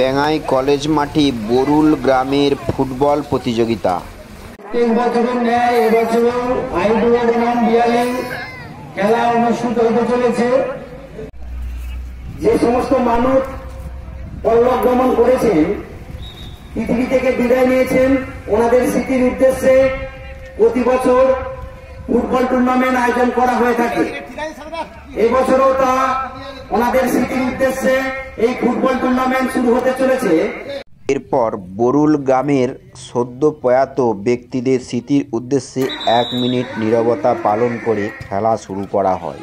টেঙ্গাই college মাঠে বরুল গ্রামের football প্রতিযোগিতা। প্রত্যেক বছরের ন্যায় এবছরও আইডিয়া বনাম বিয়ালিং খেলা অনুষ্ঠিত হতে চলেছে। যে সমস্ত মানুষ পরলোক গমন করেছেন, পৃথিবী থেকে বিদায় নিয়েছেন, ওনাদের স্মৃতির উদ্দেশ্যে প্রতি বছর ফুটবল টুর্নামেন্ট আয়োজন করা হয়ে থাকে। এবছরও তা ওনাদের স্মৃতির উদ্দেশ্যে এই ফুটবল টুর্নামেন্ট শুরু হতে চলেছে। এরপর বরুল গ্রামের সদ্য প্রয়াত ব্যক্তিদের স্মৃতির উদ্দেশ্যে 1 মিনিট নীরবতা পালন করে খেলা শুরু করা হয়।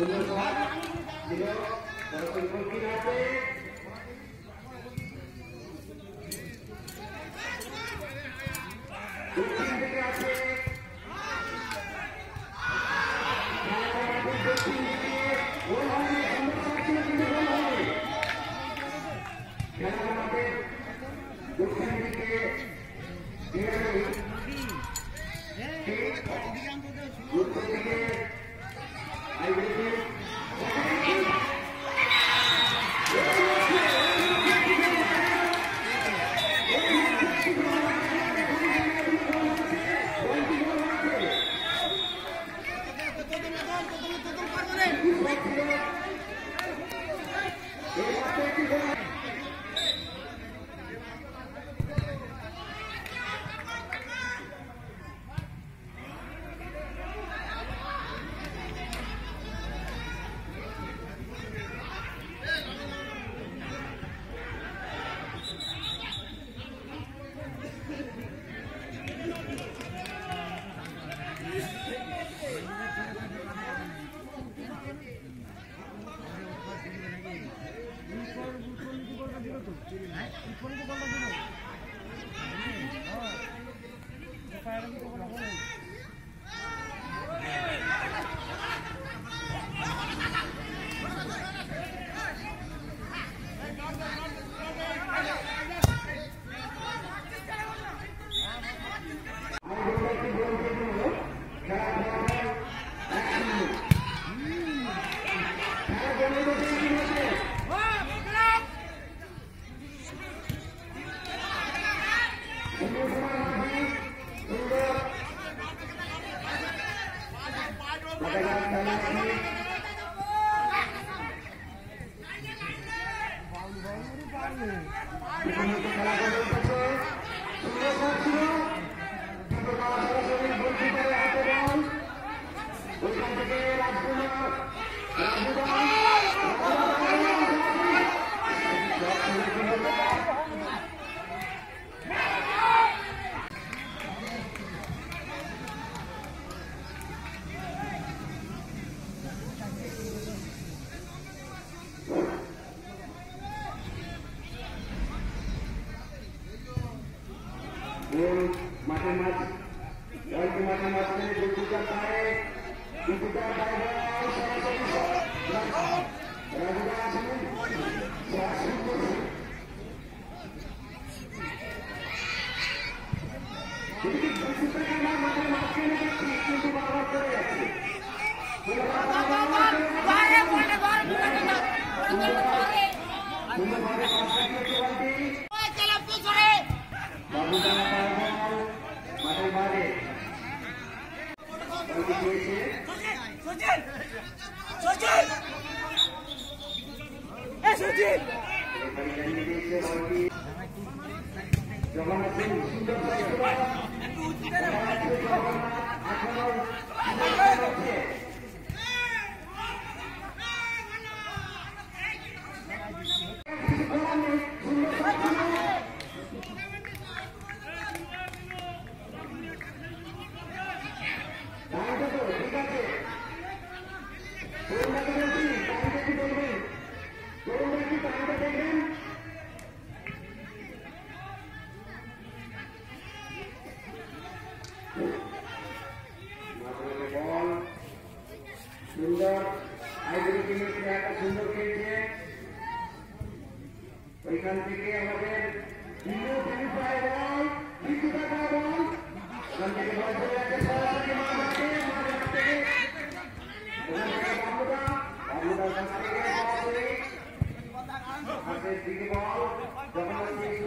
Jogando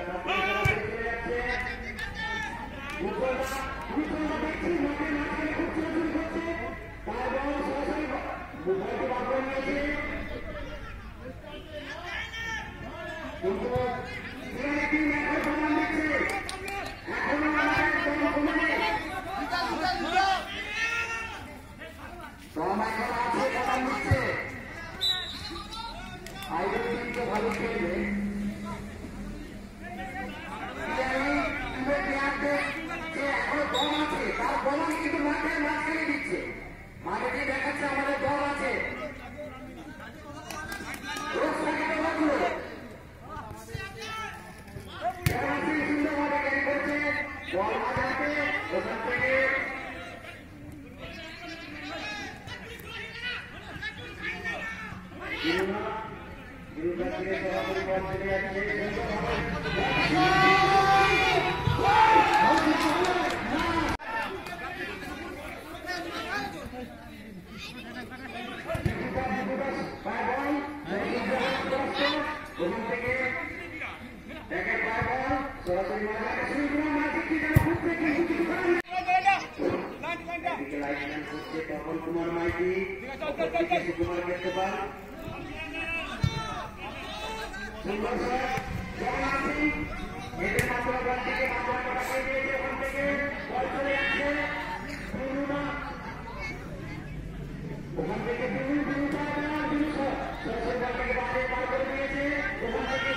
ভালো খেলবে এখন দম আছে, তার বলন কিন্তু মাঝখানে দিচ্ছে, মাঠে দিয়ে দেখাচ্ছে আমাদের দল আছে। সুন্দরভাবে ক্যারি করছে, বল মাঝে হাতে, ওখান থেকে সরাসরি বল চলে যাচ্ছে। ওখান থেকে একের পর বল সরাসরি লাইন করছে তপন কুমার মাইতি, সুকুমার কেষ্টপাল, সুন্দর এদের মাত্র বল থেকে পাঠিয়ে দিয়েছে। ওখান থেকে বল চলে যাচ্ছে ওখান থেকে সরাসরি বলটাকে পার করে দিয়েছে। ওখান থেকে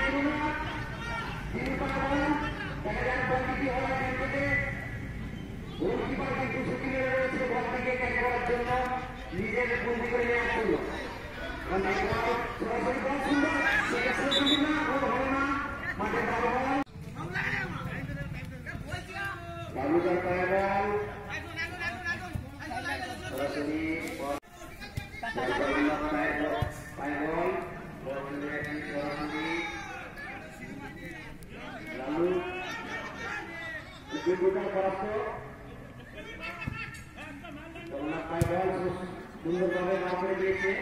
দেখা যাক বলটি কি হয় এখান থেকে। গোলকিপার কিন্তু ছুটি মেরে রয়েছে বলটিকে ক্যাচ করার জন্য, নিজের বন্দি করে নেওয়ার জন্য। সরাসরি বল সুন্দর, সেক্ষেত্রে না গোল হবে না, মাঠে বল বাবুদার পায়ে বল সরাসরি পায়ে বল চলে যাচ্ছে সরাসরি লালু পরাস্ত জগন্নাথ পায়ে বল সুন্দরভাবে না করে দিয়েছে।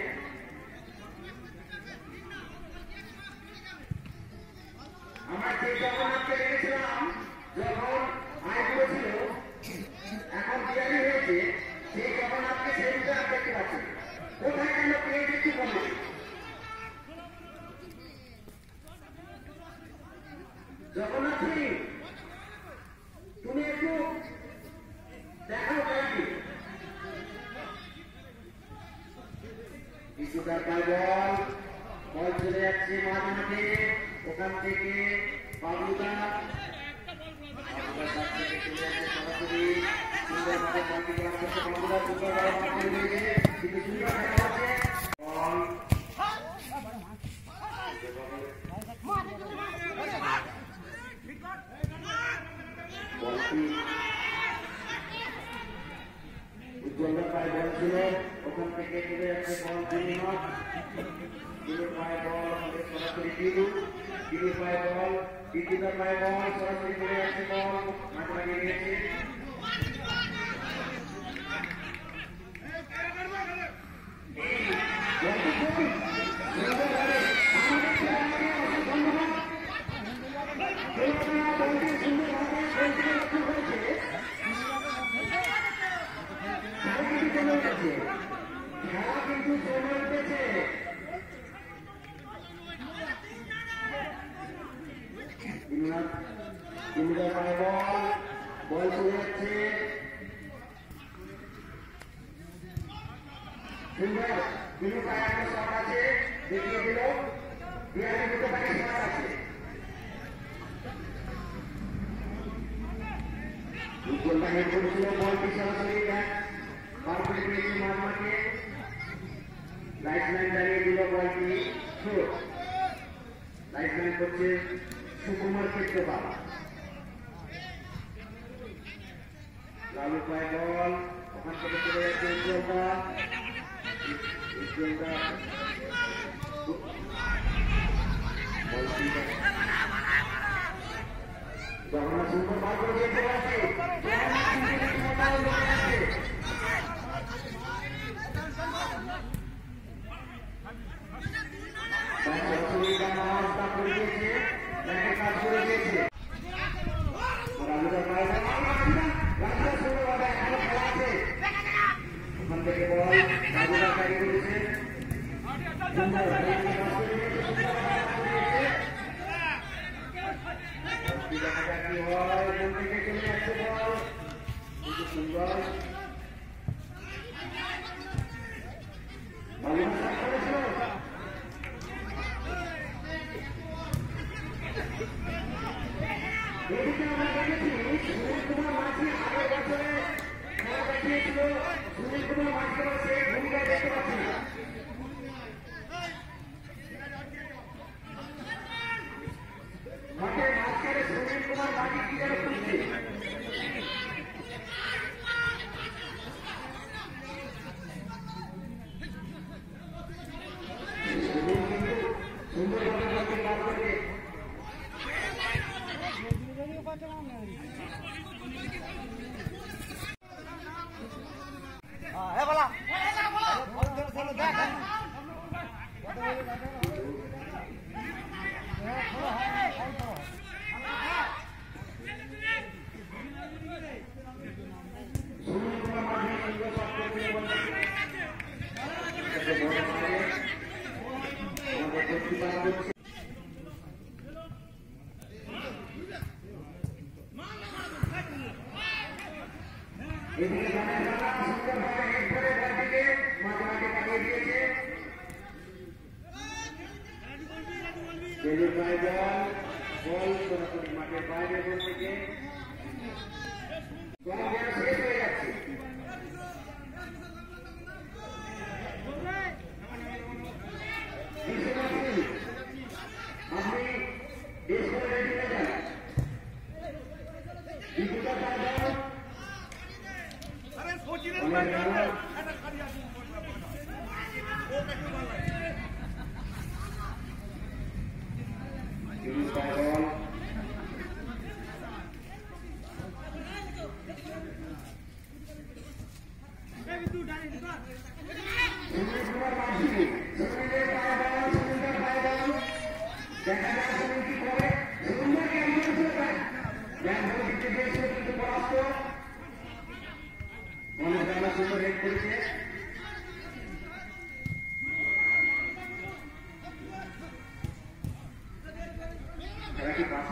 আমরা সেই জগন্নাথকে দেখেছিলাম যখন আইগুলো ছিল, এখন বিয়ারি হয়েছে, সেই জগন্নাথকে সেই রূপে আর দেখতে পাচ্ছি। কোথায় কেন পেয়ে দেখতে পাবো জগন্নাথ, তুমি একটু দেখাও খেলাটি। কিছুটার বল বল চলে যাচ্ছে মাঝে, ওখান থেকে বাবুদা চলে যাচ্ছে সরাসরি সুন্দরভাবে বলটি ক্লাস করছে। বাবুদা সুন্দরভাবে বল করে দিয়েছে, কিন্তু সুন্দর খেলা আছে বলটি উজ্জ্বলদার পায়ে বল ছিল, ওখান থেকে চলে যাচ্ছে বল দিলুর পায়ে বল সরাসরি দিলুর পায়ে বল দিদিদার পায়ে বল সরাসরি চলে যাচ্ছে বল মাঠে লাগিয়ে দিয়েছে। খেলা কিন্তু জমে উঠেছে, পায়ে বল চলে যাচ্ছে সুন্দর, তিনি পায়ে একটা শট আছে, দেখিয়ে দিল বিহারি দুটো পায়ে শট আছে। উজ্জ্বলটা হেড করেছিল, বলটি সরাসরি পার করে দিয়েছে মারমাকে, লাইফ লাইন দাঁড়িয়ে দিল বলটি শট। লাইফ লাইন করছে সুকুমার কেষ্টপাল, লালু পায়ে বল ওখান থেকে চলে যাচ্ছে উজ্জ্বলটা জগন্নাথ সুন্দর বার করে দিয়েছে করে দিয়েছে, কাজ করে দিয়েছে। দেখা যাক কি হয়। কোন দিকে চলে যাচ্ছে বল, খুব সুন্দর। এদিকে আমরা দেখেছি সুনীল কুমার মাঝি আগের বছরে খেলা দেখিয়েছিল। সুনীল কুমার মাঝি সে ভূমিকা দেখতে পাচ্ছি না। মাঠের মাঝখানে সুনীল কুমার মাঝি কি যেন খুঁজছে। সুন্দরভাবে বলতে কাজ করবে। এদিকে সুন্দরভাবে হেড করে বল দিকে মাঝে মাঝে পাঠিয়ে দিয়েছে। বল সরাসরি মাঠের বাইরে বল থেকে শেষ হয়ে যাচ্ছে। আপনি বেশ করে রেডি হয়ে যান। সুন্দর হেড করেছে। খেলাটি পাশে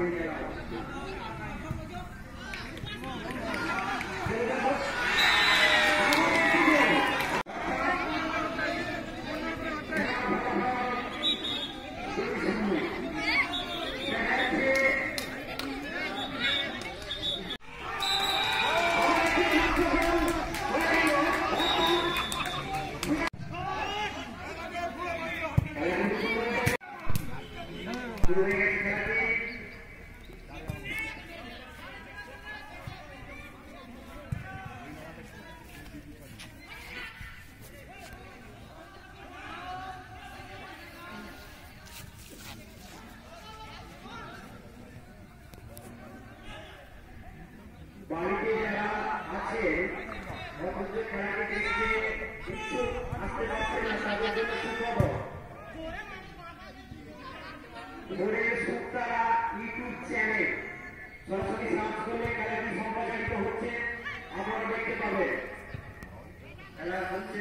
বাড়িতে যারা আছে খেলাটি দেখতে ইচ্ছুক আসতে পারছে না তাদের জন্য সুখবর। ভোরের সুক্তারা ইউটিউব চ্যানেল সরাসরি সার্চ করলে খেলাটি সম্প্রচারিত হচ্ছে, আপনারা দেখতে পাবেন। খেলা হচ্ছে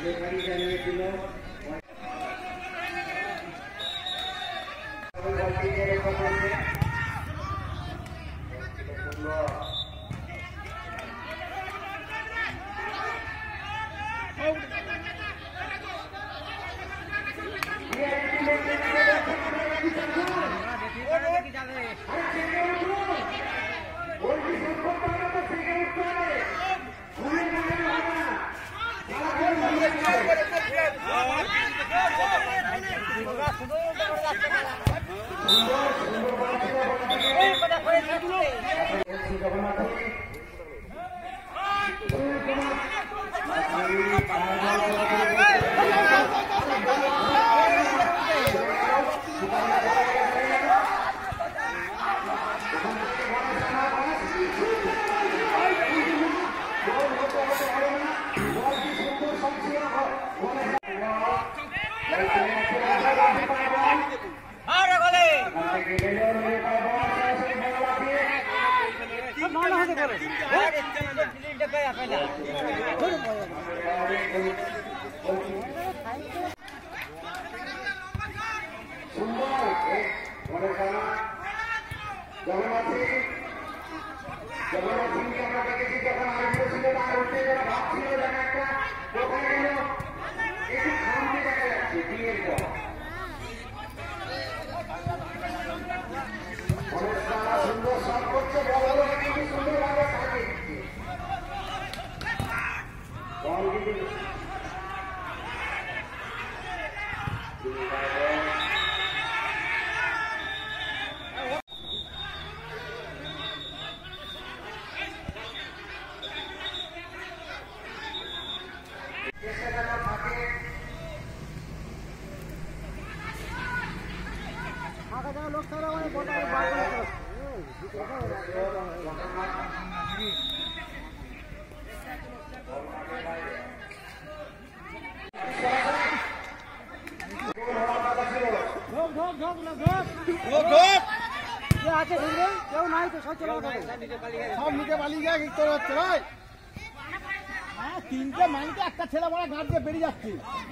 তিনটে মাইকে একটা ছেলে বড় ঘাট দিয়ে বেরিয়ে যাচ্ছে।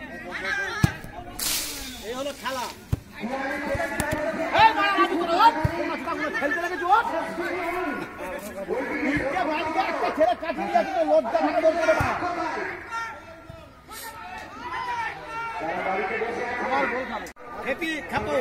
এই হলো খেলা। খেলতে লেগেছে তিনটে মাইকে একটা ছেলে কাটিয়ে যাচ্ছে, তো লজ্জা থাকা দরকার না। আমার বল খাবো খেপি খাবো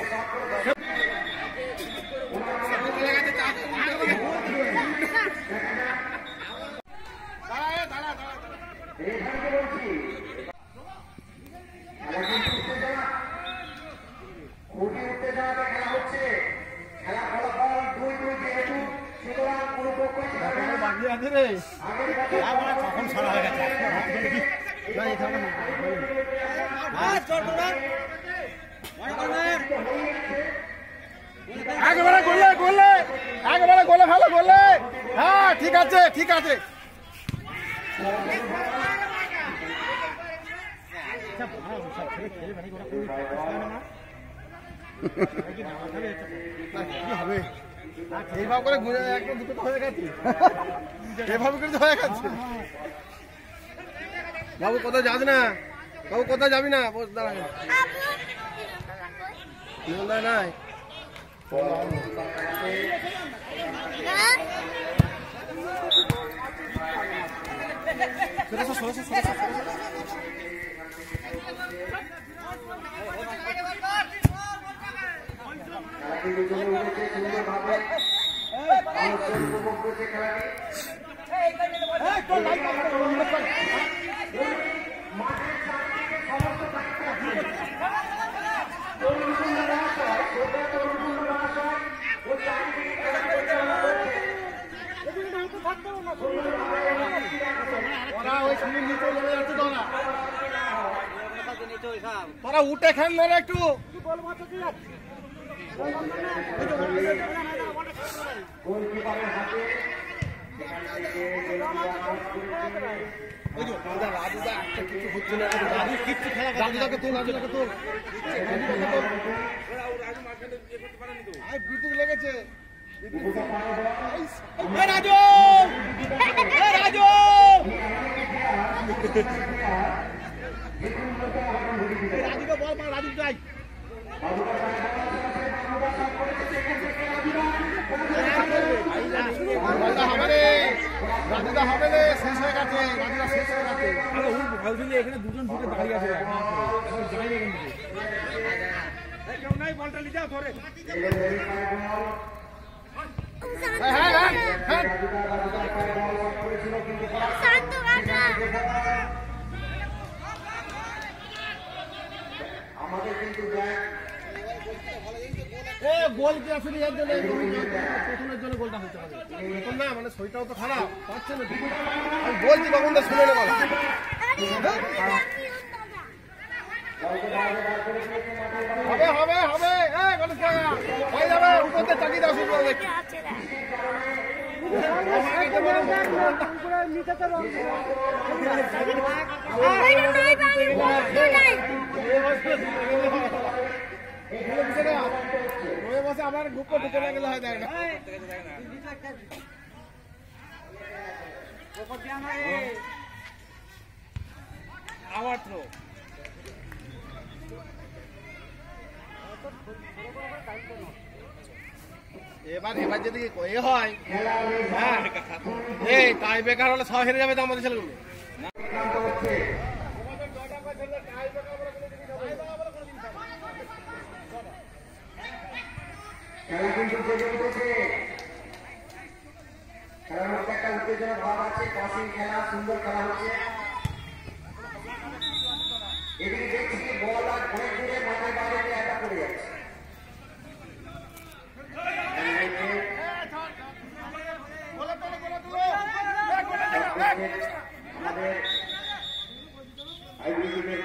একেবারে গোলে গোলে একেবারে গোলে ভালো গোলে। হ্যাঁ ঠিক আছে ঠিক আছে। এইভাবে করে ঘুরে একদম দুটো তো হয়ে গেছে, এভাবে করে তো হয়ে গেছে। বাবু কোথায় যাস না, বাবু কোথায় যাবি না, বস দাঁড়া নাই। তোরা উঠে খেল না একটু। বিদ্যুৎ লেগেছে রাজু রাজু রাজুদা হবে রে, শেষ হয়ে গেছে, রাজুদা শেষ হয়ে গেছে। আরে ওই ভালো দিলে এখানে দুজন ঢুকে দাঁড়িয়ে আছে এখন যাই না এখান থেকে কেউ নাই বলটা নিয়ে যাও ধরে হ্যাঁ হ্যাঁ হ্যাঁ শান্ত কাকা আমাদের কিন্তু এ গোল কি আসলে এর জন্য প্রথমের জন্য গোলটা হতে হবে এখন না, মানে শরীরটাও তো খারাপ পাচ্ছে না, আমি বলছি কখন তো শুনে নেবো। হবে হবে হবে, হ্যাঁ গণেশ কাকা হয়ে যাবে, উপরতে চাকিয়ে দাও শুরু করবে। আবার গ্রুপ ঢুকে গেলে হয় দেয় না। আবার তো এবার যদি এ হয়, হ্যাঁ এই টাই বেকার হলে সব হেরে যাবে তো আমাদের ছেলেগুলো। খেলা কিন্তু জেগে উঠেছে, খেলার মধ্যে একটা উত্তেজনা ভাব আছে, পাশে খেলা, সুন্দর খেলা হচ্ছে। এদিকে দেখছি বল আর অনেক দূরে মাথায় বাইরে একটা পড়ে যাচ্ছে। আমাদের আইবিটিভির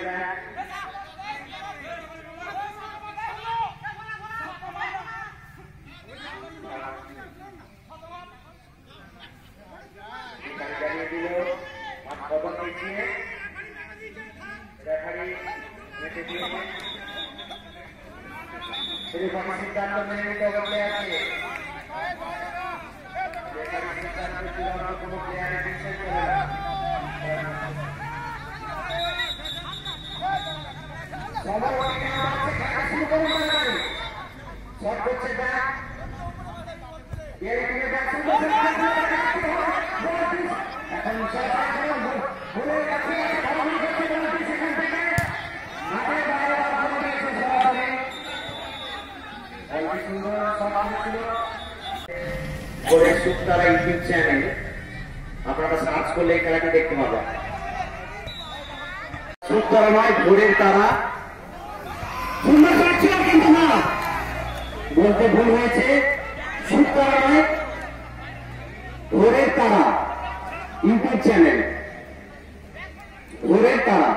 সিদ্ধান্ত মেনে নিতে হবে আছে, কোনো প্লেয়ারের বিশ্বাস করে না। শুরু করুন শট করছে ব্যাট, এখন ভুলে গেছে সেখান থেকে মাঠের বাইরে সুন্দর ভোরের সুতারা ইউটিউব চ্যানেল আপনারা সার্চ করলে এই খেলাটি দেখতে পাবেন। সুতারা নয়, ভোরের তারা। সুন্দর ছিল কিন্তু না, বলতে ভুল হয়েছে, সুতারা নয় ভোরের তারা ইউটিউব চ্যানেল, ভোরের তারা।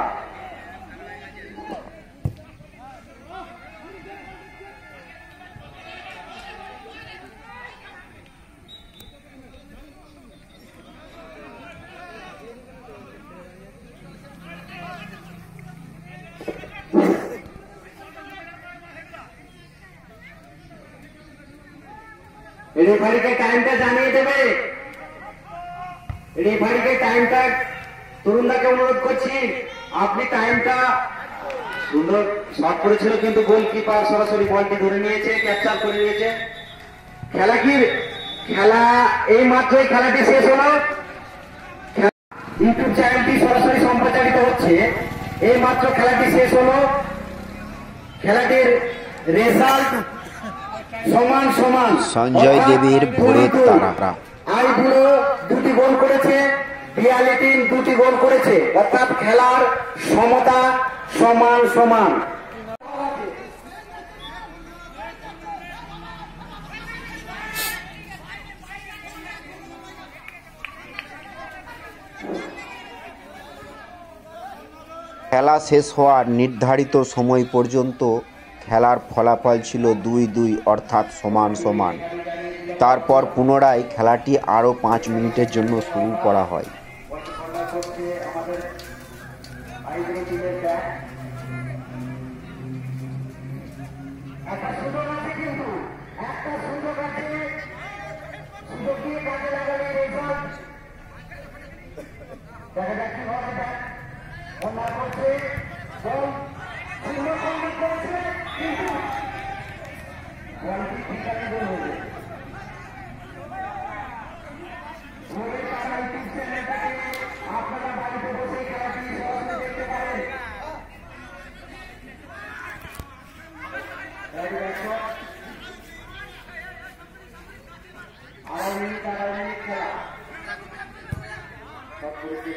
রেফারিকে টাইমটা জানিয়ে দেবে, রেফারিকে টাইমটা তরুণদাকে অনুরোধ করছি, আপনি টাইমটা। সুন্দর শট করেছিল কিন্তু গোলকিপার সরাসরি বলটি ধরে নিয়েছে, ক্যাপচার করে নিয়েছে। খেলা কি, খেলা এই মাত্রই খেলাটি শেষ হলো, ইউটিউব চ্যানেলটি সরাসরি সম্প্রচারিত হচ্ছে, এই মাত্র খেলাটি শেষ হলো। খেলাটির রেজাল্ট সমান সমান, সঞ্জয় দেবের ভোরের তারা। আইবুড়ো দুটি গোল করেছে, বিয়ালিটিন দুটি গোল করেছে, অর্থাৎ খেলার সমতা সমান সমান। খেলা শেষ হওয়ার নির্ধারিত সময় পর্যন্ত খেলার ফলাফল ছিল 2-2 অর্থাৎ সমান সমান। তারপর পুনরায় খেলাটি আরও 5 মিনিটের জন্য শুরু করা হয়। ভোরের তারা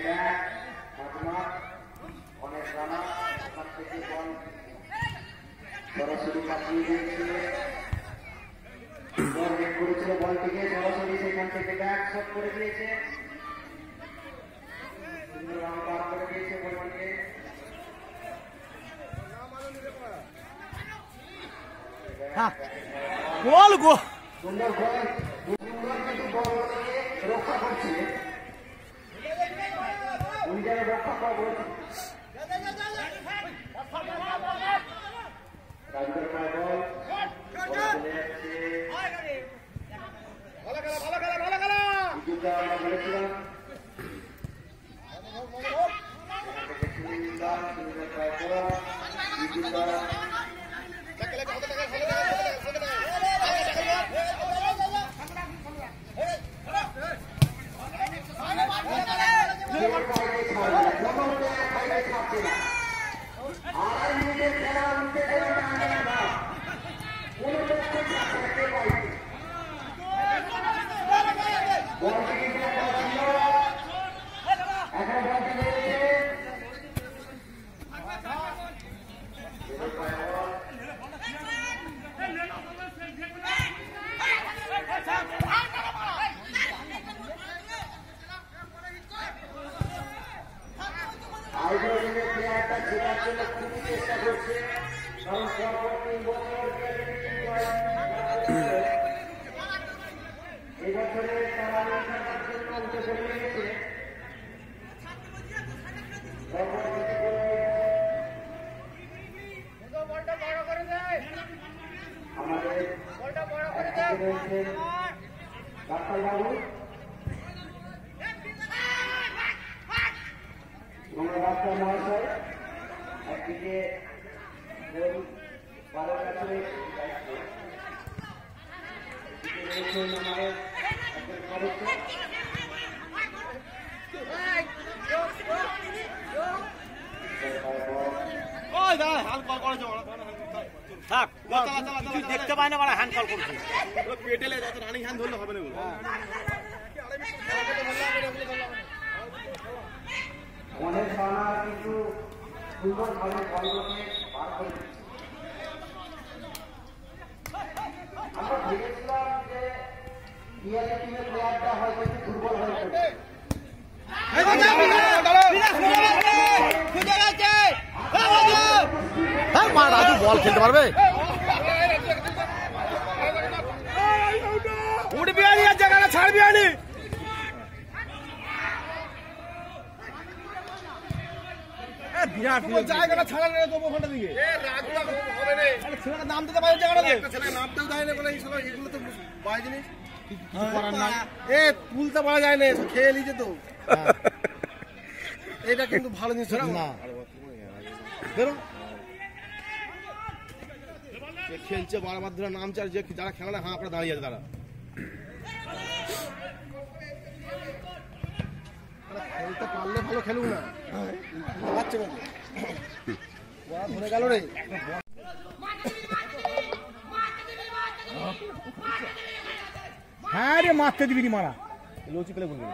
অনেক রানা ওখান থেকে বল সরাসরি পাঠিয়ে দিয়েছিল, বল বের করেছিল, বলটিকে সরাসরি সেখান থেকে ব্যাক শট করে দিয়েছে, সুন্দর রান পার করে দিয়েছে বলটিকে। গোল গো সুন্দর বল, সুন্দর কিন্তু বলটিকে রক্ষা করছে, ওই জায়গায় রক্ষা করা বলছে রাজুদের পায় বল, চলে যাচ্ছে বিজুটা আমরা বলেছিলাম সুন্দর পায় বল, বিজুটা আইডলের প্লেয়ারটা জেতার জন্য খুবই চেষ্টা করছে, কারণ পরপর 3 বছর এবছরে তারা খেলার জন্য উঠে চলে গেছে, আমাদের ডাক্তারবাবু ডাক্তার মহাশয় একদিকে আমাদের একজন সদস্য দেখতে পায় না মানে হ্যান্ড কল করছে পেটেলে যত রানিং হ্যান্ড ধরলে হবে না অনেক রানা কিন্তু সুন্দরভাবে বলকে পার করে দিচ্ছে। আমরা ভেবেছিলাম যে বিয়ালি টিমের প্লেয়ারটা হয়তো একটু দুর্বল হয়ে পড়ছে, রাজু বল খেলতে পারবে উঠবি আনি আর জায়গাটা ছাড়বি আনি বিরাট জায়গাটা ছাড়া নেই তবু ওখানটা দিকে ছেলেটা নাম দিতে পারে জায়গাটাতে নামতেও দেয় না বলে এগুলো তো বাজে জিনিস তুলতে পারা যায় না, খেয়ে নিচ্ছে তো। এটা কিন্তু ভালো জিনিস না, খেলছে বারবার ধরে নাম চার, যে যারা খেলা না হাঁ করে দাঁড়িয়ে আছে তারা খেলতে পারলে ভালো খেলুক না, পাচ্ছে ধরে গেল রে। হ্যাঁ রে মারতে দিবি মারা লুচি পেলে বলবি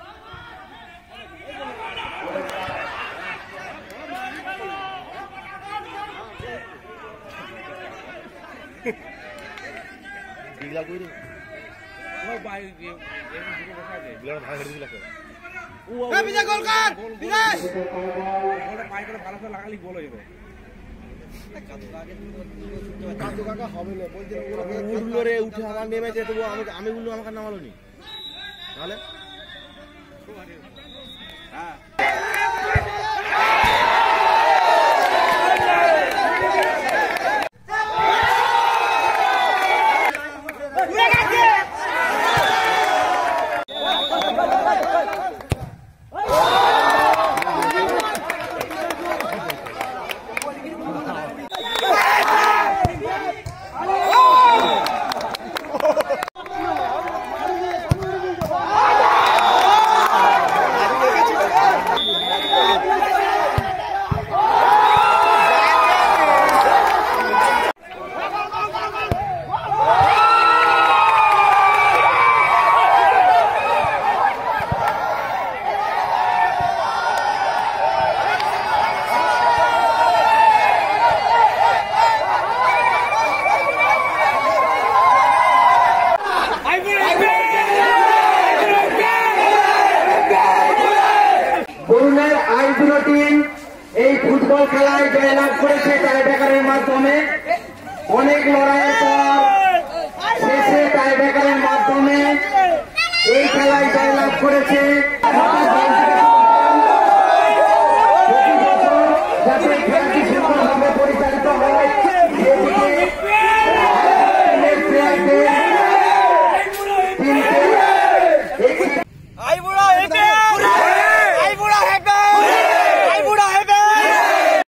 লাগালি গোল হয়ে যাবে উঠলো রে, উঠে আমার নেমেছে, তবু আমি উঠলো আমাকে নামালো নি তাহলে তরুণের আইপিএল টিম এই ফুটবল খেলায় জয়লাভ করেছে টাইব্রেকারের মাধ্যমে। অনেক লড়াইয়ের পর শেষে টাইব্রেকারের মাধ্যমে এই খেলায় জয়লাভ করেছে। যাতে